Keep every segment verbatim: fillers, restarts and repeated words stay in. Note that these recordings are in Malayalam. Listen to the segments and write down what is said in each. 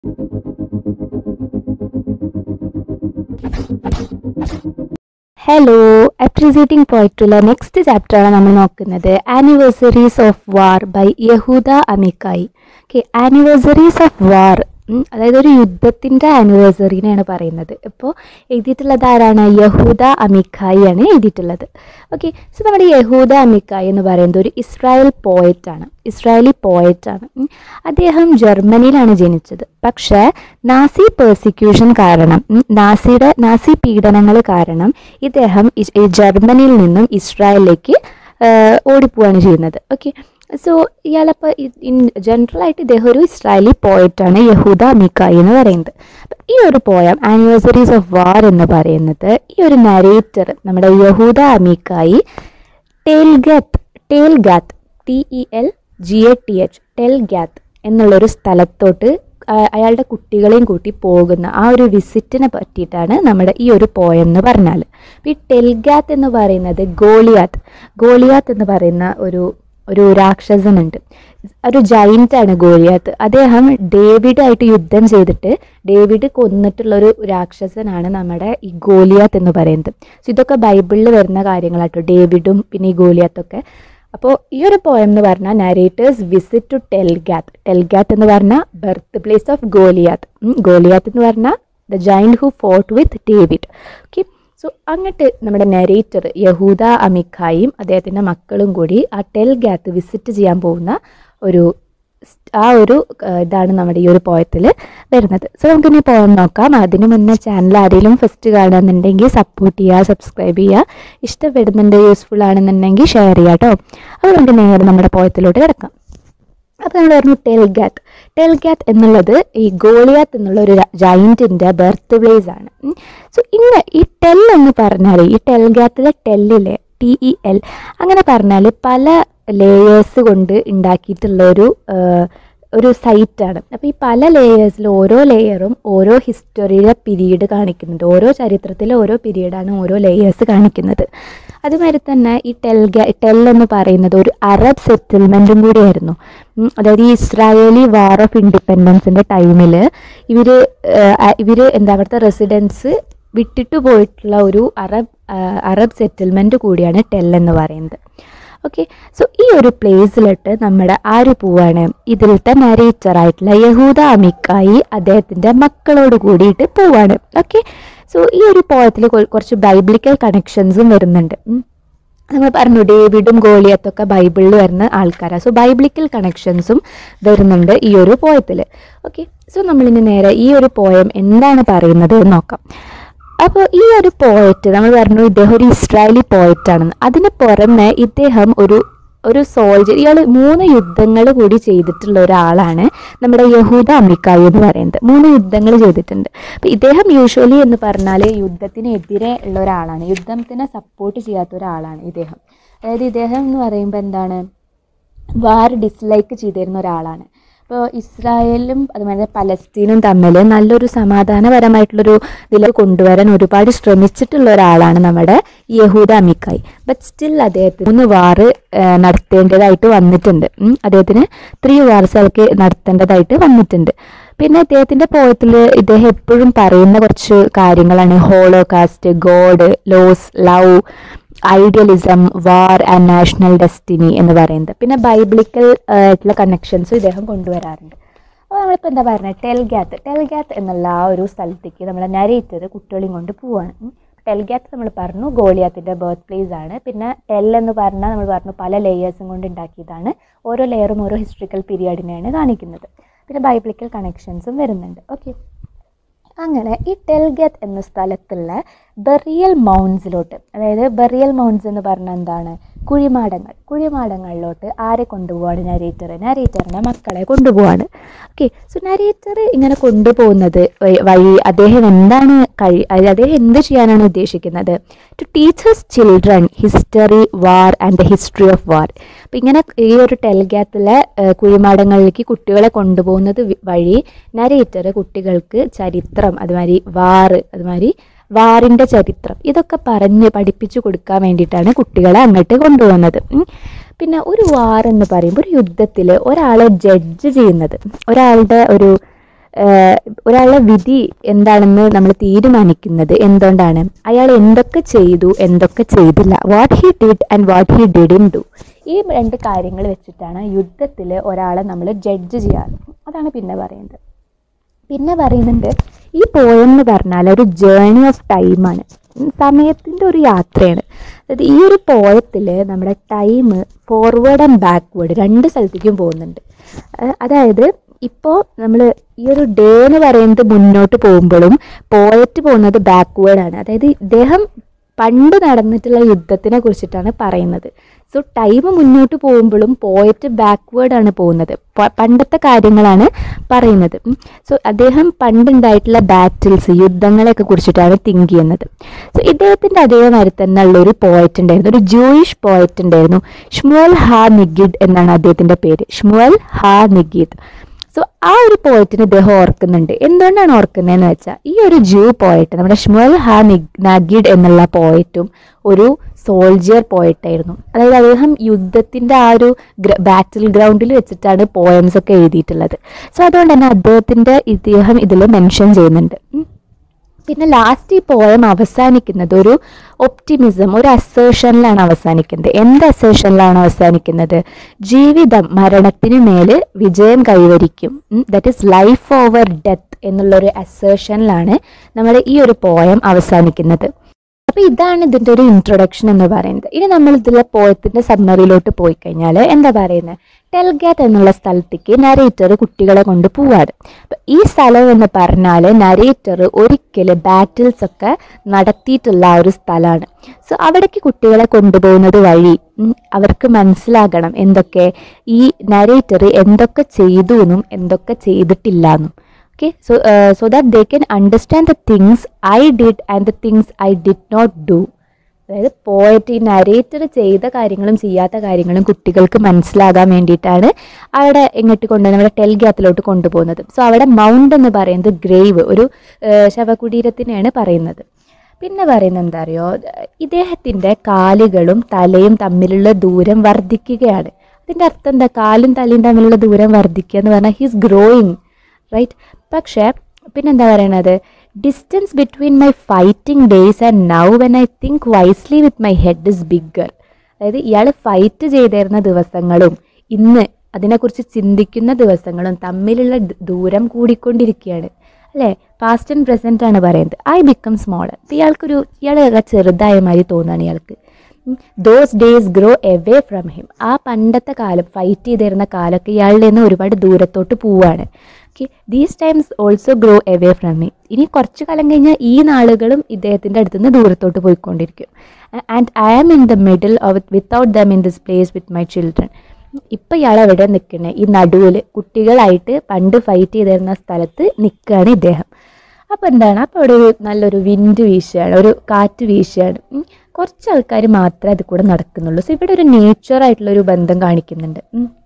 ഹലോ, അപ്രീസിയേറ്റിംഗ് പോയട്രിയിലെ നെക്സ്റ്റ് ചാപ്റ്ററാണ് നമ്മൾ നോക്കുന്നത്. Anniversaries of war by Yehuda Amichai. Okay, anniversaries of war, അതായത് ഒരു യുദ്ധത്തിൻ്റെ ആനിവേഴ്സറിനെയാണ് പറയുന്നത്. ഇപ്പോൾ എഴുതിയിട്ടുള്ളത് ആരാണ്? യഹൂദ അമിക്കായി ആണ് എഴുതിയിട്ടുള്ളത്. ഓക്കെ, സോ നമ്മുടെ യഹൂദ അമിക്കായി എന്ന് പറയുന്നത് ഒരു ഇസ്രായേൽ പോയറ്റാണ്, ഇസ്രായേലി പോയറ്റാണ്. അദ്ദേഹം ജർമ്മനിയിലാണ് ജനിച്ചത്. പക്ഷേ നാസി പെർസിക്യൂഷൻ കാരണം, നാസിയുടെ നാസി പീഡനങ്ങൾ കാരണം ഇദ്ദേഹം ജർമ്മനിയിൽ നിന്നും ഇസ്രായേലിലേക്ക് ഓടിപ്പോവാണ് ചെയ്യുന്നത്. ഓക്കെ, സോ ഇയാളപ്പോൾ ഇൻ ജനറലായിട്ട് ഇദ്ദേഹം ഒരു ഇസ്രായേലി പോയറ്റാണ്, യഹൂദ അമിക്കായി എന്ന് പറയുന്നത്. ഈ ഒരു പോയം ആനിവേഴ്സറീസ് ഓഫ് വാർ എന്ന് പറയുന്നത് ഈ ഒരു നരേറ്റർ നമ്മുടെ Yehuda Amichai Telgath Telgath T E L G A T H Telgath എന്നുള്ളൊരു സ്ഥലത്തോട്ട് അയാളുടെ കുട്ടികളെയും കൂട്ടി പോകുന്ന ആ ഒരു വിസിറ്റിനെ പറ്റിയിട്ടാണ് നമ്മുടെ ഈ ഒരു പോയം എന്ന് പറഞ്ഞാൽ. ഈ ടെൽഗാത്ത് എന്ന് പറയുന്നത് ഗോളിയാത്ത് ഗോളിയാത്ത് എന്ന് പറയുന്ന ഒരു ഒരു രാക്ഷസനുണ്ട്, ഒരു ജൈൻ്റാണ് ഗോലിയാത്ത്. അദ്ദേഹം ഡേവിഡായിട്ട് യുദ്ധം ചെയ്തിട്ട് ഡേവിഡ് കൊന്നിട്ടുള്ളൊരു രാക്ഷസനാണ് നമ്മുടെ ഈ ഗോലിയാത്ത് എന്ന് പറയുന്നത്. സോ ഇതൊക്കെ ബൈബിളിൽ വരുന്ന കാര്യങ്ങളാട്ടോ, ഡേവിഡും പിന്നെ ഈ ഗോലിയാത്തൊക്കെ. അപ്പോൾ ഈ ഒരു പോയം എന്ന് പറഞ്ഞാൽ narrator's visit to Telgath. Telgath എന്ന് പറഞ്ഞാൽ birth place of Goliath. Goliath എന്ന് പറഞ്ഞാൽ the giant who fought with David. Okay, so അങ്ങോട്ട് നമ്മുടെ നരേറ്റർ യഹൂദ അമിക്കായും അദ്ദേഹത്തിൻ്റെ മക്കളും കൂടി ആ ടെൽഗാത്ത് വിസിറ്റ് ചെയ്യാൻ പോകുന്ന ഒരു ആ ഒരു ഇതാണ് നമ്മുടെ ഈ ഒരു പോയത്തിൽ വരുന്നത്. സോ നമുക്കിനി പോയം നോക്കാം. അതിന് മുന്നേ ചാനൽ ആരെങ്കിലും ഫസ്റ്റ് കാണുന്നുണ്ടെങ്കിൽ സപ്പോർട്ട് ചെയ്യുക, സബ്സ്ക്രൈബ് ചെയ്യുക, ഇഷ്ടപ്പെടുന്നുണ്ട്, യൂസ്ഫുൾ ആണെന്നുണ്ടെങ്കിൽ ഷെയർ ചെയ്യുക കേട്ടോ. അപ്പോൾ നമുക്ക് നേരെ നമ്മുടെ പോയത്തിലോട്ട് കിടക്കാം. അപ്പോൾ നമ്മൾ പറഞ്ഞു ടെൽഗാത്ത്. ടെൽഗാത്ത് എന്നുള്ളത് ഈ ഗോളിയാത്ത് എന്നുള്ള ഒരു ജൈൻറ്റിൻ്റെ ബർത്ത് പ്ലേസ് ആണ്. സോ ഇന്ന് ഈ ടെൽ എന്ന് പറഞ്ഞാൽ ഈ ടെൽഗാത്തിലെ ടെല്ലിലെ ടി ഇ എൽ അങ്ങനെ പറഞ്ഞാൽ പല ലേയേഴ്സ് കൊണ്ട് ഉണ്ടാക്കിയിട്ടുള്ള ഒരു ഒരു സൈറ്റാണ്. അപ്പോൾ ഈ പല ലേയേഴ്സിൽ ഓരോ ലെയറും ഓരോ ഹിസ്റ്ററിയിലെ പീരീഡ് കാണിക്കുന്നുണ്ട്. ഓരോ ചരിത്രത്തിലെ ഓരോ പീരീഡാണ് ഓരോ ലേയേഴ്സ് കാണിക്കുന്നത്. അതുമാതിരി തന്നെ ഈ ടെൽഗ ടെൽ എന്ന് പറയുന്നത് ഒരു അറബ് സെറ്റിൽമെൻറ്റും കൂടിയായിരുന്നു. അതായത് ഈ ഇസ്രായേലി വാർ ഓഫ് ഇൻഡിപെൻഡൻസിൻ്റെ ടൈമിൽ ഇവർ ഇവർ എന്താ അവിടുത്തെ റെസിഡൻസ് വിട്ടിട്ട് പോയിട്ടുള്ള ഒരു അറബ് അറബ് സെറ്റിൽമെൻറ്റ് കൂടിയാണ് ടെൽ എന്ന് പറയുന്നത്. ഓക്കെ, സോ ഈ ഒരു പ്ലേസിലിട്ട് നമ്മുടെ ആര് പോവാണ്? ഇതിലത്തെ നരേറ്ററായിട്ടുള്ള യഹൂദ അമിക്കായി അദ്ദേഹത്തിൻ്റെ മക്കളോട് കൂടിയിട്ട് പോവാണ്. ഓക്കെ, സോ ഈ ഒരു പോയത്തിൽ കുറച്ച് ബൈബിളിക്കൽ കണക്ഷൻസും വരുന്നുണ്ട്. നമ്മൾ പറഞ്ഞു ഡേവിഡും ഗോളിയത്തൊക്കെ ബൈബിളിൽ വരുന്ന ആൾക്കാരാണ്. സോ ബൈബിളിക്കൽ കണക്ഷൻസും വരുന്നുണ്ട് ഈ ഒരു പോയത്തിൽ. ഓക്കെ, സോ നമ്മളിനി നേരെ ഈ ഒരു പോയം എന്താണ് പറയുന്നത് എന്ന് നോക്കാം. അപ്പോൾ ഈ ഒരു പോയറ്റ് നമ്മൾ പറഞ്ഞു ഇദ്ദേഹം ഒരു ഇസ്രായേലി പോയറ്റാണെന്ന്. അതിന് പുറമെ ഇദ്ദേഹം ഒരു ഒരു സോൾജർ, ഇയാൾ മൂന്ന് യുദ്ധങ്ങൾ കൂടി ചെയ്തിട്ടുള്ള ഒരാളാണ് നമ്മുടെ യഹൂദ അമിക്കായി എന്ന് പറയുന്നത്. മൂന്ന് യുദ്ധങ്ങൾ ചെയ്തിട്ടുണ്ട്. അപ്പോൾ ഇദ്ദേഹം യൂഷ്വലി എന്ന് പറഞ്ഞാൽ യുദ്ധത്തിനെതിരെ ഉള്ള ഒരാളാണ്, യുദ്ധത്തിനെ സപ്പോർട്ട് ചെയ്യാത്ത ഒരാളാണ് ഇദ്ദേഹം. അതായത് ഇദ്ദേഹം എന്ന് പറയുമ്പോൾ എന്താണ്, വാർ ഡിസ്ലൈക്ക് ചെയ്തിരുന്ന ഒരാളാണ്. ഇപ്പോൾ ഇസ്രായേലും അതുപോലെ പലസ്തീനും തമ്മിൽ നല്ലൊരു സമാധാനപരമായിട്ടുള്ളൊരു ഇതിൽ കൊണ്ടുവരാൻ ഒരുപാട് ശ്രമിച്ചിട്ടുള്ള ഒരാളാണ് നമ്മുടെ യഹൂദ അമിക്കായി. ബട്ട് സ്റ്റിൽ അദ്ദേഹത്തിന് മൂന്ന് വാറ് നടത്തേണ്ടതായിട്ട് വന്നിട്ടുണ്ട്. അദ്ദേഹത്തിന് ത്രീ വാർസ് ആൾക്ക് നടത്തേണ്ടതായിട്ട് വന്നിട്ടുണ്ട്. പിന്നെ അദ്ദേഹത്തിൻ്റെ പോയത്തിൽ ഇദ്ദേഹം എപ്പോഴും പറയുന്ന കുറച്ച് കാര്യങ്ങളാണ് Holocaust, God, loss, love, idealism, war and national destiny എന്ന് പറയുന്നത്. പിന്നെ ബൈബിളിക്കൽ ആയിട്ടുള്ള കണക്ഷൻസും ഇദ്ദേഹം കൊണ്ടുവരാറുണ്ട്. അപ്പോൾ നമ്മളിപ്പോൾ എന്താ പറയുന്നത്, ടെൽഗാത്ത് ടെൽഗാത്ത് എന്നുള്ള ആ ഒരു സ്ഥലത്തേക്ക് നമ്മളെ നരേറ്റർ കുട്ടികളെയും കൊണ്ട് പോവാണ്. ടെൽഗാത്ത് നമ്മൾ പറഞ്ഞു ഗോളിയാത്തിൻ്റെ ബർത്ത് പ്ലേസ് ആണ്. പിന്നെ ടെൽ എന്ന് പറഞ്ഞാൽ നമ്മൾ പറഞ്ഞു പല ലെയേഴ്സും കൊണ്ട് ഉണ്ടാക്കിയതാണ്. ഓരോ ലെയറും ഓരോ ഹിസ്റ്ററിക്കൽ പീരിയഡിനെയാണ് കാണിക്കുന്നത്. പിന്നെ ബൈബിളിക്കൽ കണക്ഷൻസും വരുന്നുണ്ട്. ഓക്കെ, അങ്ങനെ ഈ ടെൽഗാത്ത് എന്ന സ്ഥലത്തുള്ള ബെറിയൽ മൗണ്ട്സിലോട്ട്, അതായത് ബെറിയൽ മൗണ്ട്സ് എന്ന് പറഞ്ഞാൽ എന്താണ്, കുഴിമാടങ്ങൾ. കുഴിമാടങ്ങളിലോട്ട് ആരെ കൊണ്ടുപോവാണ്? നരേറ്റർ നരേറ്ററിൻ്റെ മക്കളെ കൊണ്ടുപോവാണ്. ഓക്കെ, സോ നരേറ്റർ ഇങ്ങനെ കൊണ്ടുപോകുന്നത് വഴി അദ്ദേഹം എന്താണ് കഴി അദ്ദേഹം എന്ത് ചെയ്യാനാണ് ഉദ്ദേശിക്കുന്നത്? To teach his children history, war and the history of war. അപ്പം ഇങ്ങനെ ഈ ഒരു ടെൽഗാത്തിലെ കുഴിമാടങ്ങളിലേക്ക് കുട്ടികളെ കൊണ്ടുപോകുന്നത് വഴി നരേറ്റർ കുട്ടികൾക്ക് ചരിത്രം, അതുമാതിരി വാറ്, അതുമാതിരി വാറിൻ്റെ ചരിത്രം ഇതൊക്കെ പറഞ്ഞ് പഠിപ്പിച്ചു കൊടുക്കാൻ വേണ്ടിയിട്ടാണ് കുട്ടികളെ അങ്ങോട്ട് കൊണ്ടുപോകുന്നത്. പിന്നെ ഒരു വാർ എന്ന് പറയുമ്പോൾ ഒരു യുദ്ധത്തിൽ ഒരാളെ ജഡ്ജ് ചെയ്യുന്നത്, ഒരാളുടെ ഒരു ഒരാളുടെ വിധി എന്താണെന്ന് നമ്മൾ തീരുമാനിക്കുന്നത് എന്തുകൊണ്ടാണ്? അയാൾ എന്തൊക്കെ ചെയ്തു, എന്തൊക്കെ ചെയ്തില്ല, what he did and what he didn't do. ഈ രണ്ട് കാര്യങ്ങൾ വെച്ചിട്ടാണ് യുദ്ധത്തിൽ ഒരാളെ നമ്മൾ ജഡ്ജ് ചെയ്യാറ്. അതാണ് പിന്നെ പറയുന്നത്. പിന്നെ പറയുന്നുണ്ട് ഈ പോയം എന്ന് പറഞ്ഞാൽ ഒരു ജേർണി ഓഫ് ടൈമാണ്, സമയത്തിൻ്റെ ഒരു യാത്രയാണ്. അതായത് ഈ ഒരു പോയത്തിൽ നമ്മുടെ ടൈം ഫോർവേഡ് ആൻഡ് ബാക്ക്വേഡ് രണ്ട് സ്ഥലത്തേക്കും പോകുന്നുണ്ട്. അതായത് ഇപ്പോൾ നമ്മൾ ഈ ഒരു ഡേ എന്ന് പറയുന്നത് മുന്നോട്ട് പോകുമ്പോഴും പോയറ്റ് പോകുന്നത് ബാക്ക്വേഡാണ്. അതായത് ഇദ്ദേഹം പണ്ട് നടന്നിട്ടുള്ള യുദ്ധത്തിനെ കുറിച്ചിട്ടാണ് പറയുന്നത്. സോ ടൈം മുന്നോട്ട് പോകുമ്പോഴും പോയറ്റ് ബാക്ക്വേഡാണ് പോകുന്നത്, പണ്ടത്തെ കാര്യങ്ങളാണ് പറയുന്നത്. സോ അദ്ദേഹം പണ്ടുണ്ടായിട്ടുള്ള ബാറ്റിൽസ്, യുദ്ധങ്ങളെയൊക്കെ കുറിച്ചിട്ടാണ് തിങ്ക് ചെയ്യുന്നത്. സോ ഇദ്ദേഹത്തിൻ്റെ അതേമാതിരി തന്നെ ഉള്ളൊരു പോയറ്റ് ഉണ്ടായിരുന്നു, ഒരു ജൂയിഷ് പോയറ്റ് ഉണ്ടായിരുന്നു. ഷ്മുവൽ ഹാ നിഗിഡ് എന്നാണ് അദ്ദേഹത്തിൻ്റെ പേര്, ഷ്മുവൽ ഹാ നിഗിഡ്. സോ ആ ഒരു പോയറ്റിന് ഇദ്ദേഹം ഓർക്കുന്നുണ്ട്. എന്തുകൊണ്ടാണ് ഓർക്കുന്നതെന്ന് വെച്ചാൽ ഈ ഒരു ജൂ പോയറ്റ്, നമ്മുടെ ഷ്മുവൽ ഹാ നഗിഡ് എന്നുള്ള പോയറ്റും ഒരു സോൾജിയർ പോയറ്റായിരുന്നു. അതായത് അദ്ദേഹം യുദ്ധത്തിൻ്റെ ആ ഒരു ബാറ്റിൽ ഗ്രൗണ്ടിൽ വെച്ചിട്ടാണ് പോയംസ് ഒക്കെ എഴുതിയിട്ടുള്ളത്. സോ അതുകൊണ്ട് തന്നെ അദ്ദേഹത്തിൻ്റെ ഇദ്ദേഹം ഇതിൽ മെൻഷൻ ചെയ്യുന്നുണ്ട്. പിന്നെ ലാസ്റ്റ് ഈ പോയം അവസാനിക്കുന്നത് ഒരു ഒപ്റ്റിമിസം, ഒരു അസേഷനിലാണ് അവസാനിക്കുന്നത്. എന്ത് അസേഷനിലാണ് അവസാനിക്കുന്നത്? ജീവിതം മരണത്തിന് മേൽ വിജയം കൈവരിക്കും, that is life over death എന്നുള്ളൊരു അസേഷനിലാണ് നമ്മൾ ഈ ഒരു പോയം അവസാനിക്കുന്നത്. അപ്പോൾ ഇതാണ് ഇതിൻ്റെ ഒരു ഇൻട്രൊഡക്ഷൻ എന്ന് പറയുന്നത്. ഇനി നമ്മൾ ഇതിലെ പോയത്തിൻ്റെ സബ്മറിയിലോട്ട് പോയി കഴിഞ്ഞാൽ എന്താ പറയുന്നത്? ടെൽഗാറ്റ് എന്നുള്ള സ്ഥലത്തേക്ക് നരേറ്റർ കുട്ടികളെ കൊണ്ട് പോവാറ്. അപ്പം ഈ സ്ഥലം എന്ന് പറഞ്ഞാൽ നരേറ്റർ ഒരിക്കൽ ബാറ്റിൽസ് ഒക്കെ നടത്തിയിട്ടുള്ള ആ ഒരു സ്ഥലമാണ്. സോ അവിടേക്ക് കുട്ടികളെ കൊണ്ടുപോകുന്നത് വഴി അവർക്ക് മനസ്സിലാകണം എന്തൊക്കെ ഈ നരേറ്റർ എന്തൊക്കെ ചെയ്തു എന്നും എന്തൊക്കെ ചെയ്തിട്ടില്ല എന്നും. Okay, so uh, so that they can understand the things I did and the things I did not do. അതായത് പോയറ്റ് ഈ നരേറ്റർ ചെയ്ത കാര്യങ്ങളും ചെയ്യാത്ത കാര്യങ്ങളും കുട്ടികൾക്ക് മനസ്സിലാകാൻ വേണ്ടിയിട്ടാണ് അവിടെ എങ്ങോട്ട് കൊണ്ടുപോകുന്നത്, നമ്മുടെ ടെൽഗ്യാത്തിലോട്ട് കൊണ്ടുപോകുന്നത്. സോ അവിടെ മൗണ്ട് എന്ന് പറയുന്നത് ഗ്രേവ്, ഒരു ശവകുടീരത്തിനെയാണ് പറയുന്നത്. പിന്നെ പറയുന്നത് എന്താ അറിയോ, ഇദ്ദേഹത്തിൻ്റെ കാലുകളും തലയും തമ്മിലുള്ള ദൂരം വർദ്ധിക്കുകയാണ്. അതിൻ്റെ അർത്ഥം എന്താ? കാലും തലയും തമ്മിലുള്ള ദൂരം വർദ്ധിക്കുക എന്ന് പറഞ്ഞാൽ ഹീസ് ഗ്രോയിങ്, റൈറ്റ്? പക്ഷേ പിന്നെന്താ പറയണത്? Distance between my fighting days and now when I think wisely with my head is bigger. അതായത് ഇയാൾ ഫൈറ്റ് ചെയ്തിരുന്ന ദിവസങ്ങളും ഇന്ന് അതിനെക്കുറിച്ച് ചിന്തിക്കുന്ന ദിവസങ്ങളും തമ്മിലുള്ള ദൂരം കൂടിക്കൊണ്ടിരിക്കുകയാണ്, അല്ലേ? പാസ്റ്റ് ആൻഡ് പ്രസൻറ്റ് ആണ് പറയുന്നത്. I become smaller. ഇയാൾക്കൊരു ഇയാൾ ചെറുതായ മാതിരി തോന്നുകയാണ് ഇയാൾക്ക്. Those days grow away from him. ആ പണ്ടത്തെ കാലം, ഫൈറ്റ് ചെയ്തിരുന്ന കാലമൊക്കെ ഇയാളുടെ നിന്ന് ഒരുപാട് ദൂരത്തോട്ട് പോവുകയാണ്. Okay, these times also grow away from me. ഇനി കുറച്ച് കാലം കഴിഞ്ഞാൽ ഈ നാളുകളും ഇദ്ദേഹത്തിൻ്റെ അടുത്ത് നിന്ന് ദൂരത്തോട്ട് പോയിക്കൊണ്ടിരിക്കും. And I am in the middle of without them in this place with my children. ഇപ്പം ഇയാൾ എവിടെ നിൽക്കണേ? ഈ നടുവിൽ കുട്ടികളായിട്ട് പണ്ട് ഫൈറ്റ് ചെയ്തിരുന്ന സ്ഥലത്ത് നിൽക്കുകയാണ് ഇദ്ദേഹം. അപ്പോൾ എന്താണ്? അപ്പോൾ അവിടെ ഒരു നല്ലൊരു വിൻഡ് വീശുകയാണ്, ഒരു കാറ്റ് വീശുകയാണ്. കുറച്ച് ആൾക്കാർ മാത്രമേ അത് കൂടെ നടക്കുന്നുള്ളൂ. സോ ഇവിടെ ഒരു നേച്ചറായിട്ടുള്ളൊരു ബന്ധം കാണിക്കുന്നുണ്ട്.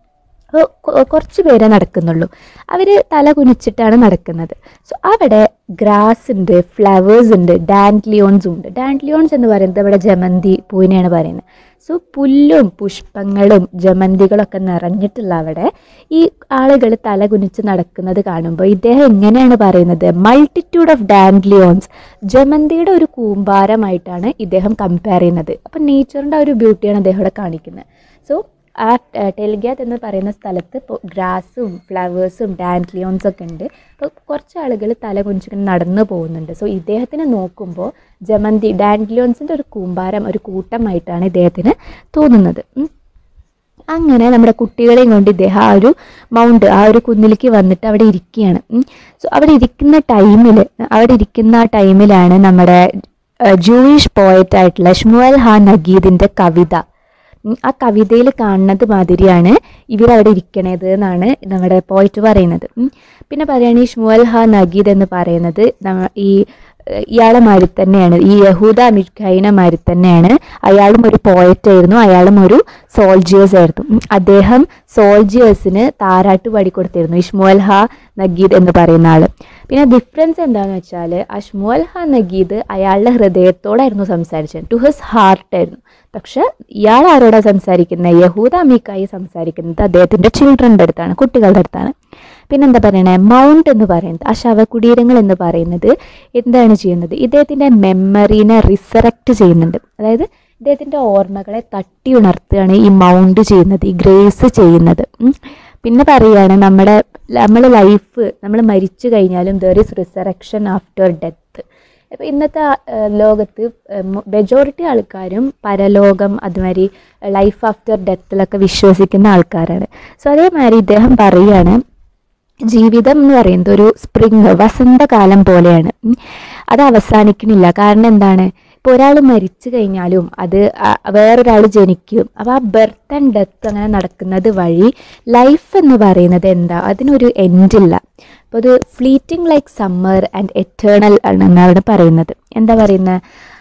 കുറച്ച് പേരെ നടക്കുന്നുള്ളൂ, അവർ തല കുനിച്ചിട്ടാണ് നടക്കുന്നത്. സോ അവിടെ ഗ്രാസ് ഉണ്ട്, ഫ്ലവേഴ്സ് ഉണ്ട്, ഡാൻഡ്ലിയോൺസും ഉണ്ട്. ഡാൻഡ്ലിയോൺസ് എന്ന് പറയുന്നത് ഇവിടെ ജമന്തി പൂവിനെയാണ് പറയുന്നത്. സോ പുല്ലും പുഷ്പങ്ങളും ജമന്തികളൊക്കെ നിറഞ്ഞിട്ടുള്ള അവിടെ ഈ ആളുകൾ തല കുനിച്ച് നടക്കുന്നത് കാണുമ്പോൾ ഇദ്ദേഹം എങ്ങനെയാണ് പറയുന്നത്? മൾട്ടിറ്റ്യൂഡ് ഓഫ് ഡാൻഡ്ലിയോൺസ്, ജമന്തിയുടെ ഒരു കൂമ്പാരമായിട്ടാണ് ഇദ്ദേഹം കമ്പയർ ചെയ്യുന്നത്. അപ്പം നേച്ചറിൻ്റെ ഒരു ബ്യൂട്ടിയാണ് അദ്ദേഹം ഇവിടെ കാണിക്കുന്നത്. സോ ആ ടെൽഗ്യാത്ത് എന്ന് പറയുന്ന സ്ഥലത്ത് ഇപ്പോൾ ഗ്രാസും ഫ്ലവേഴ്സും ഡാൻഡ്ലിയോൺസും ഒക്കെ ഉണ്ട്. അപ്പോൾ കുറച്ച് ആളുകൾ തല കുനിച്ചിങ്ങനെ നടന്നു പോകുന്നുണ്ട്. സോ ഇദ്ദേഹത്തിനെ നോക്കുമ്പോൾ ജമന്തി ഡാൻഡ്ലിയോൺസിൻ്റെ ഒരു കൂമ്പാരം, ഒരു കൂട്ടമായിട്ടാണ് ഇദ്ദേഹത്തിന് തോന്നുന്നത്. അങ്ങനെ നമ്മുടെ കുട്ടികളെയും കൊണ്ട് ഇദ്ദേഹം ആ ഒരു മൗണ്ട്, ആ ഒരു കുന്നിലേക്ക് വന്നിട്ട് അവിടെ ഇരിക്കുകയാണ്. സോ അവിടെ ഇരിക്കുന്ന ടൈമിൽ അവിടെ ഇരിക്കുന്ന ആ ടൈമിലാണ് നമ്മുടെ ജൂയിഷ് പോയറ്റായിട്ടുള്ള ഷ്മുവൽ ഹാ നഗീദിൻ്റെ കവിത, ആ കവിതയിൽ കാണുന്നത് മാതിരിയാണ് ഇവരവിടെ ഇരിക്കണത് എന്നാണ് നമ്മുടെ പോയിറ്റ് പറയുന്നത്. പിന്നെ പറയുകയാണെങ്കിൽ ഷ്മുവൽ ഹാ നഗീദ് എന്ന് പറയുന്നത് ഈ ഇയാളെ മാതിരി തന്നെയാണ്, ഈ യഹൂദ അമിഖൈനെ മാതിരി തന്നെയാണ്. അയാളും ഒരു പോയറ്റ് ആയിരുന്നു, അയാളും ഒരു സോൾജിയേഴ്സ് ആയിരുന്നു. അദ്ദേഹം സോൾജിയേഴ്സിന് താരാട്ട് പാടിക്കൊടുത്തിരുന്നു, ഈ ഷ്മുവൽ ഹാ നഗീദ് എന്ന് പറയുന്ന ആൾ. പിന്നെ ഡിഫറൻസ് എന്താണെന്ന് വെച്ചാൽ ആ ഷ്മുവൽ ഹാ നഗീദ് അയാളുടെ ഹൃദയത്തോടായിരുന്നു സംസാരിച്ചത്, ടു ഹിസ് ഹാർട്ടായിരുന്നു. പക്ഷെ ഇയാൾ ആരോടാണ് സംസാരിക്കുന്നത്? യഹൂദ അമിഖായി സംസാരിക്കുന്നത് അദ്ദേഹത്തിൻ്റെ ചിൽഡ്രൻ്റെ അടുത്താണ്, കുട്ടികളുടെ അടുത്താണ്. പിന്നെന്താ പറയണേ, മൗണ്ട് എന്ന് പറയുന്നത്, ആ ശവകുടീരങ്ങൾ എന്ന് പറയുന്നത് എന്താണ് ചെയ്യുന്നത്, ഇദ്ദേഹത്തിൻ്റെ മെമ്മറീനെ റിസറക്റ്റ് ചെയ്യുന്നുണ്ട്. അതായത് ഇദ്ദേഹത്തിൻ്റെ ഓർമ്മകളെ തട്ടി ഉണർത്തുകയാണ് ഈ മൗണ്ട് ചെയ്യുന്നത്, ഈ ഗ്രേസ് ചെയ്യുന്നത്. പിന്നെ പറയുകയാണ് നമ്മുടെ നമ്മൾ ലൈഫ് നമ്മൾ മരിച്ചു കഴിഞ്ഞാലും there is resurrection after death. അപ്പോൾ ഇന്നത്തെ ലോകത്ത് മെജോറിറ്റി ആൾക്കാരും പരലോകം അതുമാതിരി ലൈഫ് ആഫ്റ്റർ ഡെത്തിലൊക്കെ വിശ്വസിക്കുന്ന ആൾക്കാരാണ്. സോ അതേമാതിരി ഇദ്ദേഹം പറയുകയാണ് ജീവിതം എന്ന് പറയുന്നത് ഒരു സ്പ്രിങ് വസന്തകാലം പോലെയാണ്, അത് അവസാനിക്കുന്നില്ല. കാരണം എന്താണ്, ഇപ്പോൾ ഒരാൾ മരിച്ചു കഴിഞ്ഞാലും അത് വേറൊരാൾ ജനിക്കും. അപ്പോൾ ആ ബർത്ത് ആൻഡ് ഡെത്ത് അങ്ങനെ നടക്കുന്നത് വഴി ലൈഫ് എന്ന് പറയുന്നത് എന്താ, അതിനൊരു എൻഡില്ല. അപ്പോൾ അത് fleeting like summer and eternal ആണെന്നാണ് പറയുന്നത്. എന്താ പറയുന്നത്,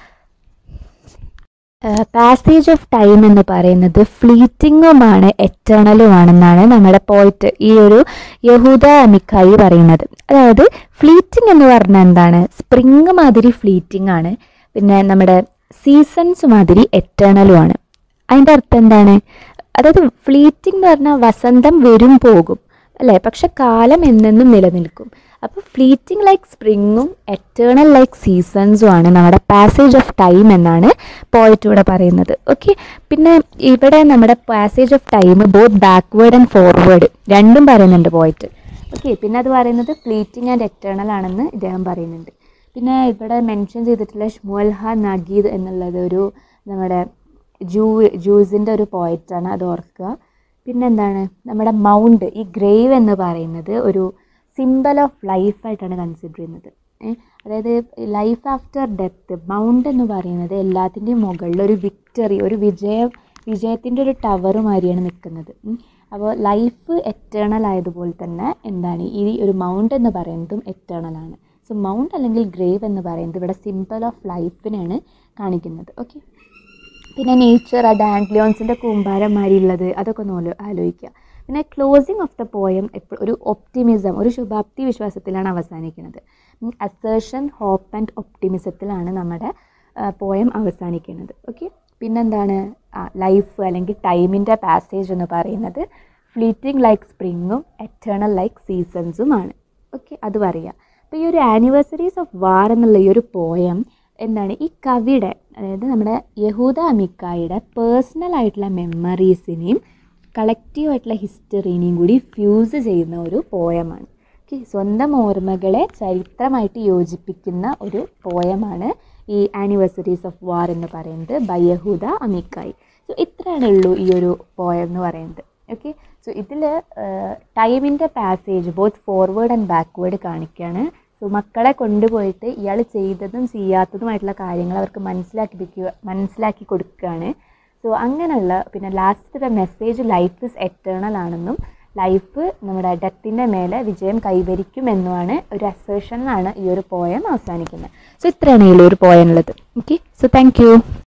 പാസേജ് ഓഫ് ടൈം എന്ന് പറയുന്നത് ഫ്ലീറ്റിങ്ങുമാണ് എറ്റേണലുമാണെന്നാണ് നമ്മുടെ പോയിറ്റ് ഈ ഒരു യഹൂദ അമിക്കായി പറയുന്നത്. അതായത് ഫ്ലീറ്റിംഗ് എന്ന് പറഞ്ഞാൽ എന്താണ്, സ്പ്രിങ് മാതിരി ഫ്ലീറ്റിംഗ് ആണ്, പിന്നെ നമ്മുടെ സീസൺസ് മാതിരി എറ്റേണലുമാണ്. അതിൻ്റെ അർത്ഥം എന്താണ്, അതായത് ഫ്ലീറ്റിംഗ് എന്ന് പറഞ്ഞാൽ വസന്തം വരും പോകും അല്ലേ, പക്ഷെ കാലം എന്നെന്നും നിലനിൽക്കും. അപ്പോൾ ഫ്ലീറ്റിംഗ് ലൈക്ക് സ്പ്രിങ്ങും എറ്റേണൽ ലൈക്ക് സീസൺസും ആണ് നമ്മുടെ പാസേജ് ഓഫ് ടൈം എന്നാണ് പോയിറ്റ് ഇവിടെ പറയുന്നത്. ഓക്കെ, പിന്നെ ഇവിടെ നമ്മുടെ passage of time both backward and forward രണ്ടും പറയുന്നുണ്ട് പോയിറ്റ്. ഓക്കെ, പിന്നെ അത് പറയുന്നത് ഫ്ലീറ്റിംഗ് ആൻഡ് എറ്റേണൽ ആണെന്ന് ഇദ്ദേഹം പറയുന്നുണ്ട്. പിന്നെ ഇവിടെ മെൻഷൻ ചെയ്തിട്ടുള്ള ഷ്മുൽഹ നഗീദ് എന്നുള്ളത് ഒരു നമ്മുടെ ജൂ ജൂസിൻ്റെ ഒരു പോയിറ്റാണ്, അത് ഓർക്കുക. പിന്നെന്താണ്, നമ്മുടെ മൗണ്ട് ഈ ഗ്രേവ് എന്ന് പറയുന്നത് ഒരു സിമ്പൽ ഓഫ് ലൈഫായിട്ടാണ് കൺസിഡർ ചെയ്യുന്നത്. അതായത് ലൈഫ് ആഫ്റ്റർ ഡെത്ത്, മൗണ്ട് എന്ന് പറയുന്നത് എല്ലാത്തിൻ്റെയും മുകളിൽ ഒരു വിക്ടറി, ഒരു വിജയം വിജയത്തിൻ്റെ ഒരു ടവർ മാതിരിയാണ് നിൽക്കുന്നത്. അപ്പോൾ ലൈഫ് എറ്റേണൽ ആയതുപോലെ തന്നെ എന്താണ് ഈ ഒരു മൗണ്ട് എന്ന് പറയുന്നതും എറ്റേണൽ ആണ്. സോ മൗണ്ട് അല്ലെങ്കിൽ ഗ്രേവ് എന്ന് പറയുന്നത് ഇവിടെ സിമ്പിൾ ഓഫ് ലൈഫിനെയാണ് കാണിക്കുന്നത്. ഓക്കെ, പിന്നെ നേച്ചർ, ആ ഡാൻഡ്ലിയോൺസിൻ്റെ കൂമ്പാരന്മാരുള്ളത് അതൊക്കെ ഒന്ന് ആലോചിക്കുക. പിന്നെ ക്ലോസിങ് ഓഫ് ദ പോയം എപ്പോഴും ഒരു ഒപ്റ്റിമിസം, ഒരു ശുഭാപ്തി വിശ്വാസത്തിലാണ് അവസാനിക്കുന്നത്. അസേർഷൻ, ഹോപ്പ് ആൻഡ് ഒപ്റ്റിമിസത്തിലാണ് നമ്മുടെ പോയം അവസാനിക്കുന്നത്. ഓക്കെ, പിന്നെന്താണ് ലൈഫ് അല്ലെങ്കിൽ ടൈമിൻ്റെ പാസേജ് എന്ന് പറയുന്നത് ഫ്ലീറ്റിംഗ് ലൈക്ക് സ്പ്രിങ്ങും എറ്റേണൽ ലൈക്ക് സീസൺസുമാണ്. ഓക്കെ, അത് പറയുക. അപ്പോൾ ഈ ഒരു ആനിവേഴ്സറീസ് ഓഫ് വാർ എന്നുള്ള ഈ ഒരു പോയം എന്താണ്, ഈ കവിയുടെ അതായത് നമ്മുടെ യഹൂദ അമിക്കായുടെ പേഴ്സണൽ ആയിട്ടുള്ള മെമ്മറീസിനെയും കളക്റ്റീവ് ആയിട്ടുള്ള ഹിസ്റ്ററീനെയും കൂടി ഫ്യൂസ് ചെയ്യുന്ന ഒരു പോയമാണ്. ഓക്കെ, സ്വന്തം ഓർമ്മകളെ ചരിത്രമായിട്ട് യോജിപ്പിക്കുന്ന ഒരു പോയമാണ് ഈ ആനിവേഴ്സറീസ് ഓഫ് വാർ എന്ന് പറയുന്നത് ബൈ യഹൂദ അമിക്കായി. സോ ഇത്രയാണ് ഉള്ളൂ ഈ ഒരു പോയം എന്ന് പറയുന്നത്. ഓക്കെ, സോ ഇതിൽ ടൈമിൻ്റെ passage both forward and backward കാണിക്കുകയാണ്. സോ മക്കളെ കൊണ്ടുപോയിട്ട് ഇയാൾ ചെയ്തതും ചെയ്യാത്തതുമായിട്ടുള്ള കാര്യങ്ങൾ അവർക്ക് മനസ്സിലാക്കിപ്പിക്കുക മനസ്സിലാക്കി കൊടുക്കുകയാണ്. സോ അങ്ങനെയുള്ള പിന്നെ ലാസ്റ്റത്തെ മെസ്സേജ് ലൈഫ് ഇസ് എറ്റേണൽ ആണെന്നും ലൈഫ് നമ്മുടെ ഡെത്തിൻ്റെ മേലെ വിജയം കൈവരിക്കുമെന്നുമാണ് ഒരു അസേർഷനിലാണ് ഈ ഒരു പോയം അവസാനിക്കുന്നത്. സോ ഇത്രയാണ് ഈ ഒരു പോയം ഉള്ളത്. Okay, so thank U.